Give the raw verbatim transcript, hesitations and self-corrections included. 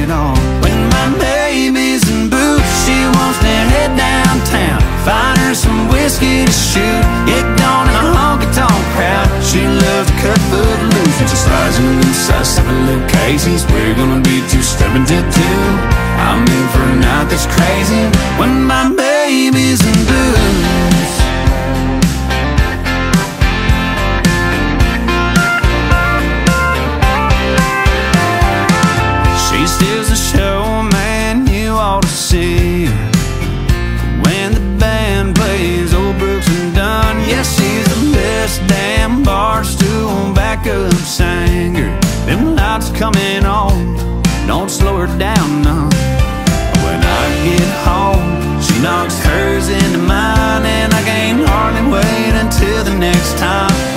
it all. When my baby's in boots, she wants to head downtown, find her some whiskey to shoot, get gone in a honky-tonk crowd. She loves to cut foot loose, and she slides in inside seven little cases. We're gonna be two stepping to two. I'm in for a night that's crazy when my baby's in boots. She steals the show, man, you ought to see her. When the band plays Old Brooks and Dunn, yes, she's the best damn bar stool backup singer. Them lights coming on, don't slow her down none. When I get home, she knocks hers into mine, and I can't hardly wait until the next time